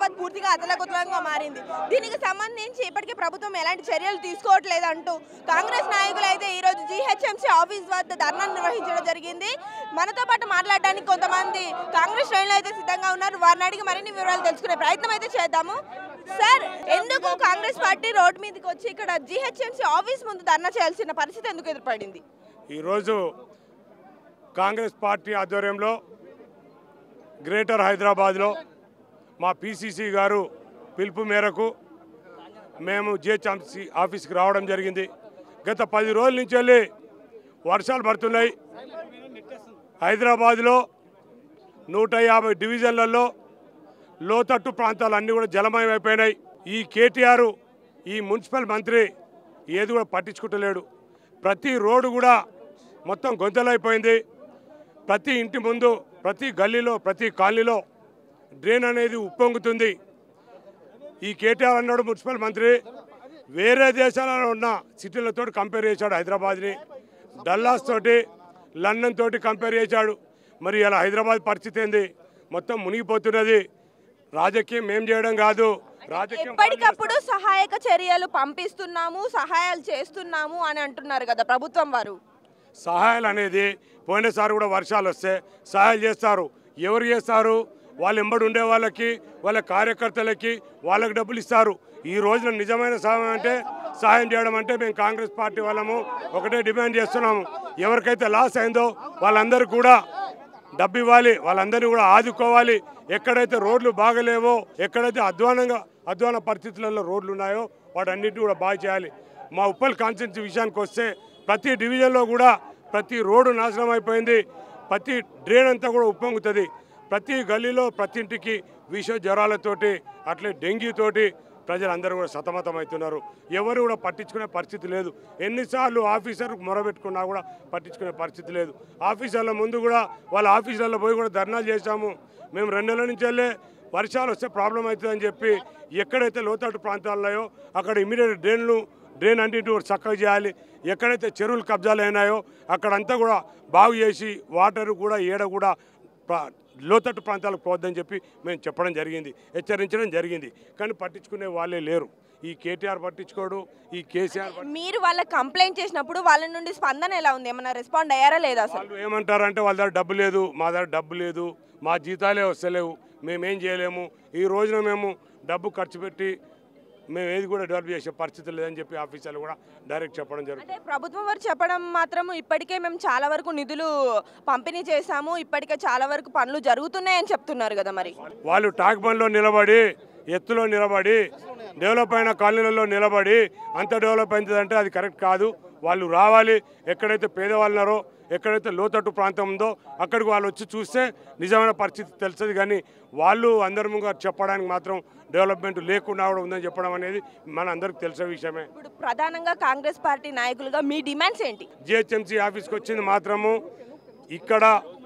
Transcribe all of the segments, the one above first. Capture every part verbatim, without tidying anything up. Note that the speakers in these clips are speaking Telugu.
హైదరాబాద్ పూర్తిగా అతలాకుతలంగా మారింది. దీనికి సంబంధించి ఇప్పటికీ ప్రభుత్వం ఎలాంటి చర్యలు తీసుకోవట్లేదంటూ కాంగ్రెస్ నాయకులు అయితే ఈరోజు జీహెచ్ఎంసీ ఆఫీస్ వద్ద ధర్నా నిర్వహించడం జరిగింది. మనతో పాటు మాట్లాడడానికి కొంతమంది కాంగ్రెస్ శ్రేణులు అయితే సిద్ధంగా ఉన్నారు. వారిని అడిగి మరిన్ని వివరాలు తెలుసుకునే ప్రయత్నం అయితే చేద్దాము. సార్, ఎందుకు కాంగ్రెస్ పార్టీ రోడ్డు మీదకి వచ్చి ఇక్కడ జీహెచ్ఎంసీ ఆఫీస్ ముందు ధర్నా చేయాల్సిన పరిస్థితి ఎందుకు ఎదురుపడింది? ఈరోజు కాంగ్రెస్ పార్టీ ఆధ్వర్యంలో గ్రేటర్ హైదరాబాద్లో మా పిసిసి గారు పిలుపు మేరకు మేము జిహెచ్ఎంసీ ఆఫీస్కి రావడం జరిగింది. గత పది రోజుల నుంచి వెళ్ళి వర్షాలు పడుతున్నాయి. హైదరాబాద్లో నూట యాభై డివిజన్లలో లోతట్టు ప్రాంతాలు అన్నీ కూడా జలమయం అయిపోయినాయి. ఈ కేటీఆర్ ఈ మున్సిపల్ మంత్రి ఏది కూడా పట్టించుకుంటలేడు. ప్రతి రోడ్డు కూడా మొత్తం గొంతలైపోయింది. ప్రతి ఇంటి ముందు, ప్రతి గల్లీలో, ప్రతి కాలనీలో డ్రైన్ అనేది ఉప్పొంగుతుంది. ఈ కేటీఆర్ అన్నాడు మున్సిపల్ మంత్రి వేరే దేశాలలో ఉన్న సిటీలతో కంపేర్ చేశాడు. హైదరాబాద్ని డల్లాస్ తోటి, లండన్ తోటి కంపేర్ చేశాడు. మరి ఇలా హైదరాబాద్ పరిస్థితి ఏంది? మొత్తం మునిగిపోతున్నది. రాజకీయం ఏం చేయడం కాదు, రాజకీయం ఎప్పటికప్పుడు సహాయక చర్యలు పంపిస్తున్నాము, సహాయాలు చేస్తున్నాము అని అంటున్నారు కదా ప్రభుత్వం వారు. సహాయాలు అనేది పోయినసారి కూడా వర్షాలు వస్తే సహాయాలు చేస్తారు. ఎవరు చేస్తారు? వాళ్ళు ఎంబడి ఉండే వాళ్ళకి, వాళ్ళ కార్యకర్తలకి వాళ్ళకి డబ్బులు ఇస్తారు. ఈ రోజున నిజమైన సహాయం అంటే సహాయం చేయడం అంటే మేము కాంగ్రెస్ పార్టీ వాళ్ళము ఒకటే డిమాండ్ చేస్తున్నాము. ఎవరికైతే లాస్ అయిందో వాళ్ళందరూ కూడా డబ్బు ఇవ్వాలి, వాళ్ళందరినీ కూడా ఆదుకోవాలి. ఎక్కడైతే రోడ్లు బాగలేవో, ఎక్కడైతే అధ్వానంగా అధ్వాన పరిస్థితులలో రోడ్లు ఉన్నాయో వాటన్నిటిని కూడా బాగా చేయాలి. మా ఉప్పల్ కాన్స్టిట్యున్సీ విషయానికి వస్తే ప్రతి డివిజన్లో కూడా ప్రతి రోడ్డు నాశనం అయిపోయింది. ప్రతి డ్రైన్ అంతా కూడా ఉప్పొంగుతుంది. ప్రతి గల్లీలో ప్రతి ఇంటికి విష జ్వరాలతోటి అట్లే డెంగ్యూతోటి ప్రజలందరూ కూడా సతమతం అవుతున్నారు. ఎవరు కూడా పట్టించుకునే పరిస్థితి లేదు. ఎన్నిసార్లు ఆఫీసర్కు మొరబెట్టుకున్నా కూడా పట్టించుకునే పరిస్థితి లేదు. ఆఫీసర్ల ముందు కూడా వాళ్ళ ఆఫీసర్లో పోయి కూడా ధర్నాలు చేశాము. మేము రెండు నెలల నుంచి వెళ్ళే వర్షాలు వస్తే ప్రాబ్లం అవుతుందని చెప్పి ఎక్కడైతే లోతట్టు ప్రాంతాలున్నాయో అక్కడ ఇమీడియట్ డ్రైన్లు డ్రైన్ అన్నింటి కూడా చక్కగా చేయాలి. ఎక్కడైతే చెరువులు కబ్జాలు అయినాయో అక్కడంతా కూడా బాగు చేసి వాటర్ కూడా ఏడ కూడా లోతట్టు ప్రాంతాలకు పోవద్దని చెప్పి మేము చెప్పడం జరిగింది, హెచ్చరించడం జరిగింది. కానీ పట్టించుకునే వాళ్ళే లేరు. ఈ కేటీఆర్ పట్టించుకోడు, ఈ కేసీఆర్. మీరు వాళ్ళ కంప్లైంట్ చేసినప్పుడు వాళ్ళ నుండి స్పందన ఎలా ఉంది? ఏమన్నా రెస్పాండ్ అయ్యారా లేదా? వాళ్ళు ఏమంటారంటే వాళ్ళ దగ్గర డబ్బు లేదు, మా దగ్గర డబ్బు లేదు, మా జీతాలే వస్తలేవు, మేమేం చేయలేము, ఈ రోజున మేము డబ్బు ఖర్చు పెట్టి మేము ఏది కూడా డెవలప్ చేసే పరిస్థితి లేదని చెప్పి ఆఫీసర్లు కూడా డైరెక్ట్ చెప్పడం జరుగుతుంది. అంటే ప్రభుత్వం వారు చెప్పడం మాత్రం ఇప్పటికే మేము చాలా వరకు నిధులు పంపిణీ చేశాము, ఇప్పటికే చాలా వరకు పనులు జరుగుతున్నాయని చెప్తున్నారు కదా. మరి వాళ్ళు టాక్ బండ్లో నిలబడి, ఎత్తులో నిలబడి, డెవలప్ అయిన కాలనీలలో నిలబడి అంత డెవలప్ అవుతుందంటే అది కరెక్ట్ కాదు. వాళ్ళు రావాలి, ఎక్కడైతే పేదవాళ్ళు ఉన్నారో, ఎక్కడైతే లోతట్టు ప్రాంతం ఉందో అక్కడికి వాళ్ళు వచ్చి చూస్తే నిజమైన పరిస్థితి తెలుస్తుంది. కానీ వాళ్ళు అందరి ముందు చెప్పడానికి మాత్రం డెవలప్మెంట్ లేకుండా కూడా ఉందని చెప్పడం అనేది మన అందరికి తెలిసే విషయమే. ఇప్పుడు ప్రధానంగా కాంగ్రెస్ పార్టీ నాయకులుగా మీ డిమాండ్స్ ఏంటి? జిహెచ్ఎంసీ ఆఫీస్కి వచ్చింది మాత్రము ఇక్కడ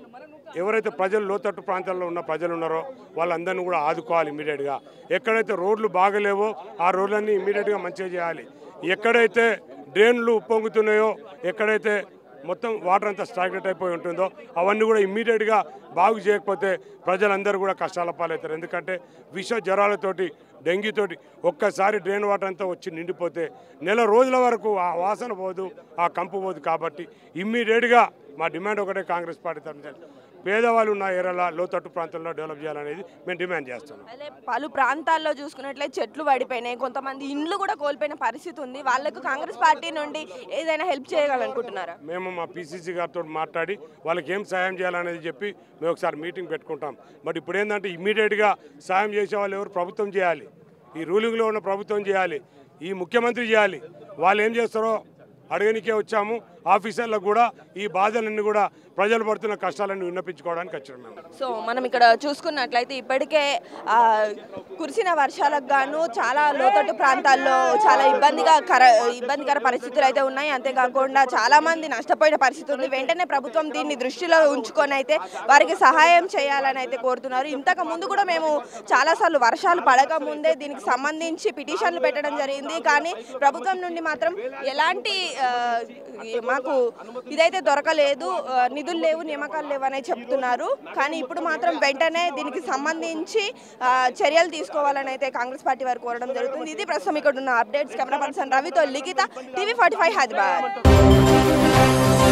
ఎవరైతే ప్రజలు లోతట్టు ప్రాంతాల్లో ఉన్న ప్రజలు ఉన్నారో వాళ్ళందరినీ కూడా ఆదుకోవాలి ఇమీడియట్గా. ఎక్కడైతే రోడ్లు బాగలేవో ఆ రోడ్లన్నీ ఇమీడియట్గా మంచిగా చేయాలి. ఎక్కడైతే డ్రైన్లు ఉప్పొంగుతున్నాయో, ఎక్కడైతే మొత్తం వాటర్ అంతా స్టాగ్నెట్ అయిపోయి ఉంటుందో అవన్నీ కూడా ఇమ్మీడియట్గా బాగు చేయకపోతే ప్రజలందరూ కూడా కష్టాల పాలవుతారు. ఎందుకంటే విష జ్వరాలతోటి, డెంగ్యూతోటి ఒక్కసారి డ్రైన్ వాటర్ అంతా వచ్చి నిండిపోతే నెల రోజుల వరకు ఆ వాసన పోదు, ఆ కంపు పోదు. కాబట్టి ఇమ్మీడియట్గా మా డిమాండ్ ఒకటే కాంగ్రెస్ పార్టీ తరఫున పేదవాళ్ళు ఉన్న ఏరియాలో లోతట్టు ప్రాంతాల్లో డెవలప్ చేయాలనేది మేము డిమాండ్ చేస్తున్నాం. అదే పలు ప్రాంతాల్లో చూసుకున్నట్లయితే చెట్లు పడిపోయినాయి, కొంతమంది ఇండ్లు కూడా కోల్పోయిన పరిస్థితి ఉంది. వాళ్ళకు కాంగ్రెస్ పార్టీ నుండి ఏదైనా హెల్ప్ చేయాలనుకుంటున్నారా? మేము మా పిసిసి గారితో మాట్లాడి వాళ్ళకి ఏం సాయం చేయాలనేది చెప్పి మేము ఒకసారి మీటింగ్ పెట్టుకుంటాం. బట్ ఇప్పుడు ఏంటంటే ఇమ్మీడియట్గా సాయం చేసే వాళ్ళు ఎవరు? ప్రభుత్వం చేయాలి. ఈ రూలింగ్లో ఉన్న ప్రభుత్వం చేయాలి, ఈ ముఖ్యమంత్రి చేయాలి. వాళ్ళు ఏం చేస్తారో అడగనికే వచ్చాము. ఆఫీసర్లకు కూడా ఈ బాధలన్నీ కూడా ప్రజలు పడుతున్న కష్టాలను విన్నపించుకోవడానికి వచ్చాము. సో మనం ఇక్కడ చూసుకున్నట్లయితే ఇప్పటికే కురిసిన వర్షాలకు గాను చాలా లోతట్టు ప్రాంతాల్లో చాలా ఇబ్బందిగా కర ఇబ్బందికర పరిస్థితులు అయితే ఉన్నాయి. అంతేకాకుండా చాలామంది నష్టపోయిన పరిస్థితి ఉంది. వెంటనే ప్రభుత్వం దీన్ని దృష్టిలో ఉంచుకొని అయితే వారికి సహాయం చేయాలని అయితే కోరుతున్నారు. ఇంతకు ముందు కూడా మేము చాలాసార్లు వర్షాలు పడక ముందే దీనికి సంబంధించి పిటిషన్లు పెట్టడం జరిగింది. కానీ ప్రభుత్వం నుండి మాత్రం ఎలాంటి ఆ, మాకు ఇదైతే దొరకలేదు, ఆ, నిధులు లేవు, నియామకాలు లేవు అనే చెప్తున్నారు. కానీ ఇప్పుడు మాత్రం వెంటనే దీనికి సంబంధించి ఆ, చర్యలు తీసుకోవాలని అయితే కాంగ్రెస్ పార్టీ వారు కోరడం జరుగుతుంది. ఇది ప్రస్తుతం ఇక్కడ ఉన్న అప్డేట్స్. కెమెరా పర్సన్ రవితో Likhita, TV forty five Hyderabad.